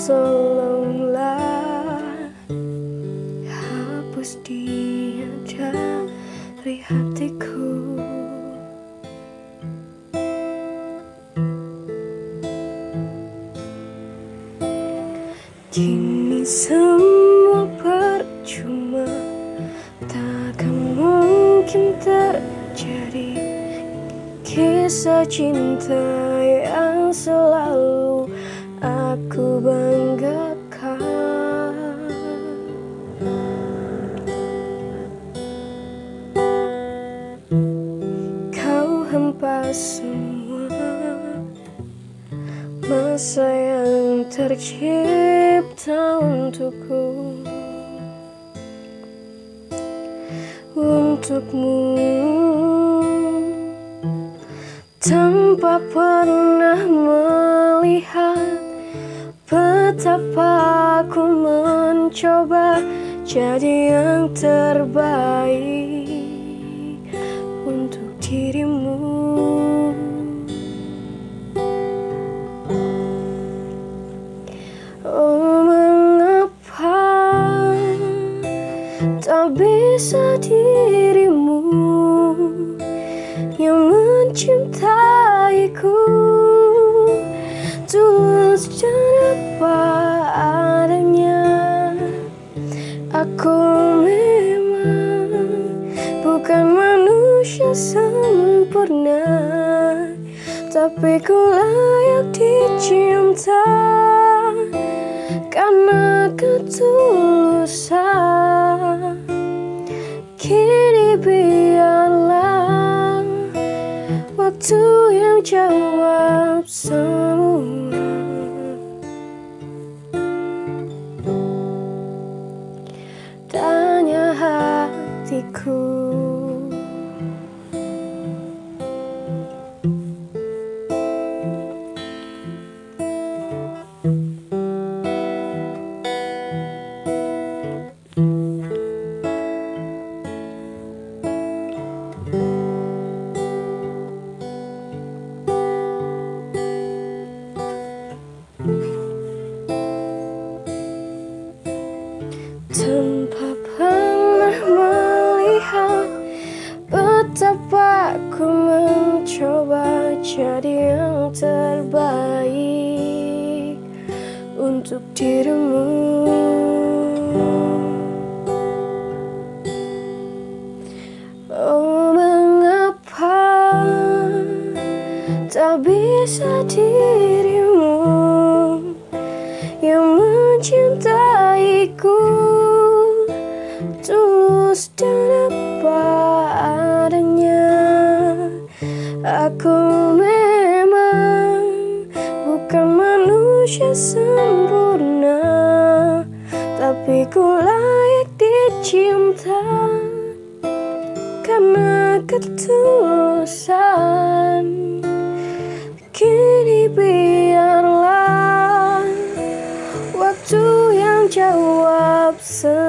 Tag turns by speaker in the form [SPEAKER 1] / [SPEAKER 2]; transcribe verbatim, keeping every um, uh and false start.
[SPEAKER 1] tolonglah hapus dia dari hatiku. Kini semua percuma, takkan mungkin terjadi kisah cinta yang selalu aku banggakan. Kau hempas semua masa yang tercipta untukku, untukmu, tanpa pernah melihat betapa aku mencoba jadi yang terbaik untuk dirimu. Oh, mengapa tak bisa dirimu yang mencintaiku tulus dan apa adanya. Aku memang bukan manusia sempurna, tapi ku layak dicinta karena ketulusan. Kini biarlah waktu yang jawab semua. Tanya hatiku. Tanpa pernah melihat betapa ku mencoba jadi yang terbaik untuk dirimu. Oh, mengapa tak bisa dirimu yang mencintaiku tulus dan apa adanya. Aku memang bukan manusia sempurna, tapi ku layak dicinta karena ketulusan. Kini biarlah waktu yang jawab semua.